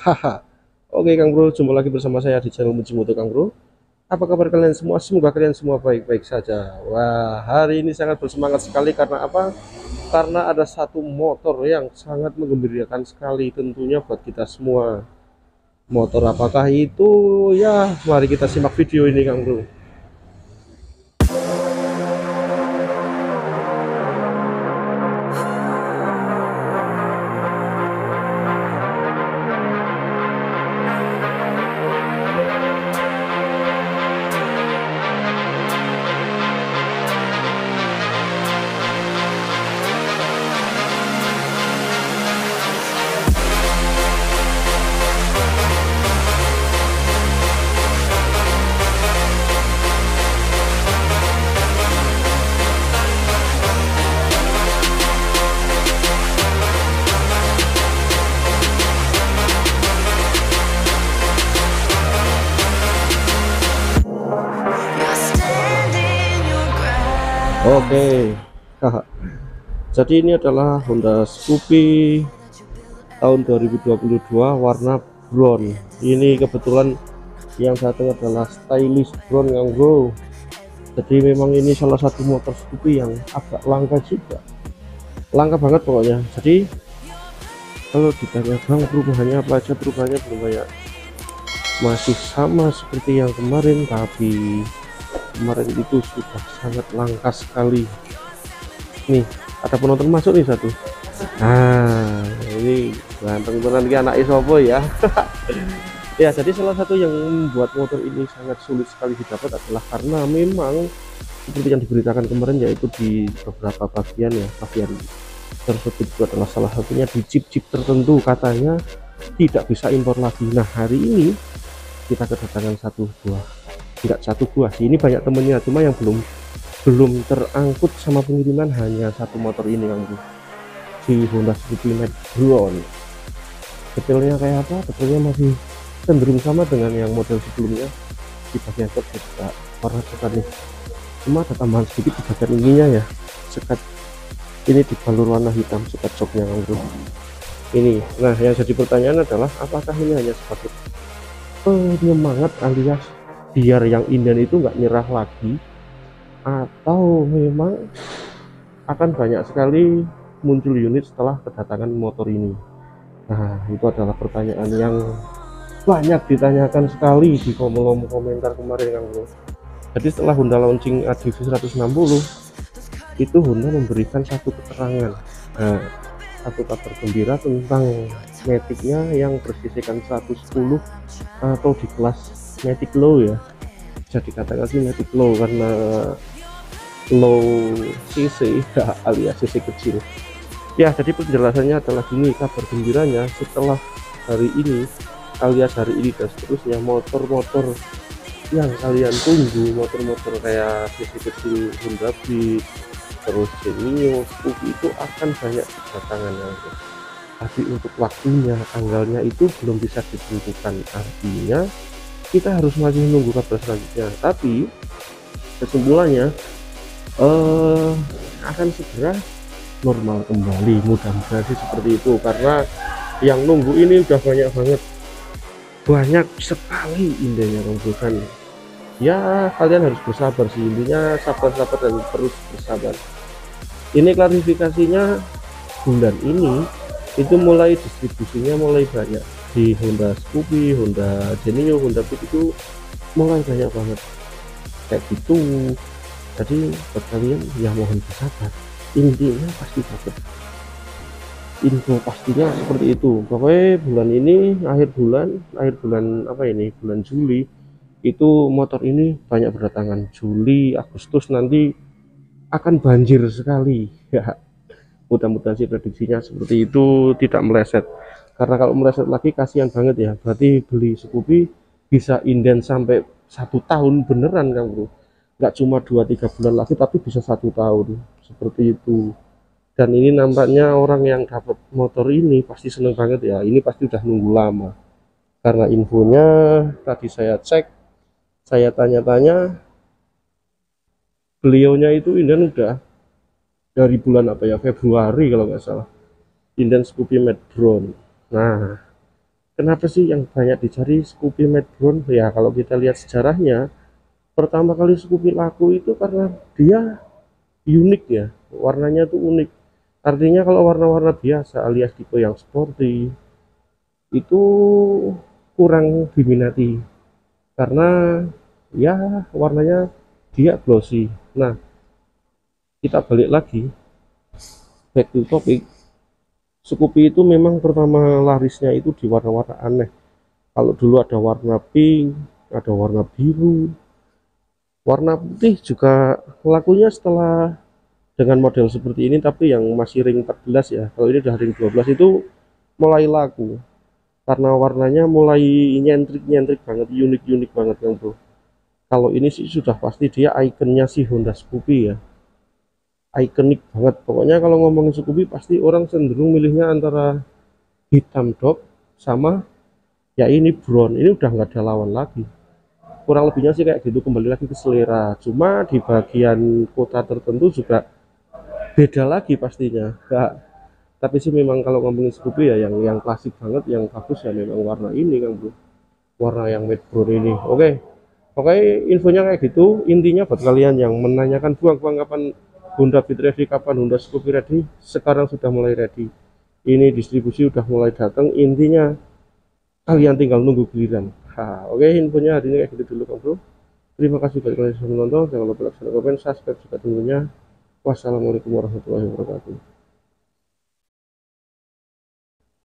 Haha. Oke Kang Bro, jumpa lagi bersama saya di channel Mujimoto Kang Bro. Apa kabar kalian semua? Semoga kalian semua baik-baik saja. Wah, hari ini sangat bersemangat sekali karena apa? Karena ada satu motor yang sangat menggembirakan sekali tentunya buat kita semua. Motor apakah itu? Ya, mari kita simak video ini Kang Bro. Oke. Haha. Jadi ini adalah Honda Scoopy tahun 2022 warna brown. Ini kebetulan yang satu adalah stylish brown Kang Bro. Jadi memang ini salah satu motor Scoopy yang agak langka juga, langka banget pokoknya. Jadi kalau ditanya bang perubahannya apa aja, perubahannya belum banyak, masih sama seperti yang kemarin, tapi kemarin itu sudah sangat langka sekali. Nih ada penonton masuk nih satu. Nah ini ganteng beneran ki anak isopo ya. Ya, jadi salah satu yang membuat motor ini sangat sulit sekali didapat adalah karena memang seperti yang diberitakan kemarin, yaitu di beberapa bagian ya, bagian tersebut itu adalah salah satunya di chip-chip tertentu katanya tidak bisa impor lagi. Nah hari ini kita kedatangan satu buah, tidak satu buah sih, ini banyak temennya, cuma yang belum terangkut sama pengiriman hanya satu motor ini Kang Bro, si Honda Scoopy Matte Brown. Detailnya kayak apa? Detailnya masih cenderung sama dengan yang model sebelumnya. Di bagian jok juga warna coklat nih, cuma ada tambahan sedikit di bagian ininya ya, sekat ini dibalur warna hitam sekat joknya Kang Bro. Ini, nah yang jadi pertanyaan adalah apakah ini hanya sebagai penyemangat alias biar yang Indian itu nggak nyerah lagi, atau memang akan banyak sekali muncul unit setelah kedatangan motor ini. Nah itu adalah pertanyaan yang banyak ditanyakan sekali di kolom komentar kemarin Kang Bro. Jadi setelah Honda launching ADV 160 itu Honda memberikan satu keterangan, satu kabar gembira tentang Matic-nya yang bersisikan 110 atau di kelas Matic Low ya, bisa dikatakan sih Matic Low karena low cc ya, alias cc kecil ya. Jadi penjelasannya adalah gini, kabar gembiranya setelah hari ini alias hari ini dan seterusnya, motor-motor yang kalian tunggu, motor-motor kayak cc kecil Honda Beat, terus Genio, Scoopy itu akan banyak kedatangan. Tapi untuk waktunya, tanggalnya itu belum bisa ditentukan, artinya kita harus masih menunggu kabar selanjutnya. Tapi kesimpulannya akan segera normal kembali, mudah-mudahan sih seperti itu, karena yang nunggu ini udah banyak sekali intinya, bukan ya, kalian harus bersabar sih, intinya sabar-sabar dan terus bersabar. Ini klarifikasinya, bulan ini itu mulai distribusinya mulai banyak di Honda Scoopy, Honda Genio, Honda Beat itu mulai banyak banget kayak gitu. Jadi buat kalian ya mohon bersabar, intinya pasti dapat info pastinya seperti itu. Pokoknya bulan ini, akhir bulan apa ini, bulan Juli itu motor ini banyak berdatangan. Juli, Agustus nanti akan banjir sekali ya. Mudah-mudahan sih prediksinya seperti itu, tidak meleset, karena kalau meleset lagi kasihan banget ya, berarti beli Scoopy bisa inden sampai 1 tahun beneran Kang Bro, nggak cuma 2-3 bulan lagi tapi bisa 1 tahun seperti itu. Dan ini nampaknya orang yang dapat motor ini pasti seneng banget ya, ini pasti udah nunggu lama, karena infonya tadi saya cek, saya tanya-tanya, beliaunya itu inden udah dari bulan apa ya, Februari kalau nggak salah, inden Scoopy Matte Brown. Nah Kenapa sih yang banyak dicari Scoopy Matte Brown? Ya kalau kita lihat sejarahnya, pertama kali Scoopy laku itu karena dia unik ya, warnanya tuh unik. Artinya kalau warna-warna biasa alias tipe yang sporty itu kurang diminati karena ya warnanya dia glossy. Nah, kita balik lagi back to topic. Scoopy itu memang pertama larisnya itu di warna-warna aneh. Kalau dulu ada warna pink, ada warna biru, warna putih juga lakunya setelah dengan model seperti ini, tapi yang masih ring 14 ya. Kalau ini udah ring 12 itu mulai laku karena warnanya mulai nyentrik-nyentrik banget, unik-unik banget kan bro. Kalau ini sih sudah pasti dia ikonnya si Honda Scoopy ya, ikonik banget. Pokoknya kalau ngomongin Scoopy pasti orang cenderung milihnya antara hitam dop sama ya ini brown. Ini udah nggak ada lawan lagi, kurang lebihnya sih kayak gitu, kembali lagi ke selera. Cuma di bagian kota tertentu juga beda lagi pastinya. Nggak, tapi sih memang kalau ngomongin Scoopy ya yang klasik banget, yang bagus ya memang warna ini kan bro, warna yang matte brown ini. Oke, infonya kayak gitu. Intinya buat kalian yang menanyakan buang-buang kapan Honda Beat ready, kapan Honda Scoopy ready, sekarang sudah mulai ready. Ini distribusi udah mulai datang. Intinya kalian tinggal nunggu giliran. Oke, infonya hari ini kayak gitu dulu kan bro. Terima kasih buat kalian yang sudah menonton. Jangan lupa like, komen, subscribe juga tentunya. Wassalamualaikum warahmatullahi wabarakatuh.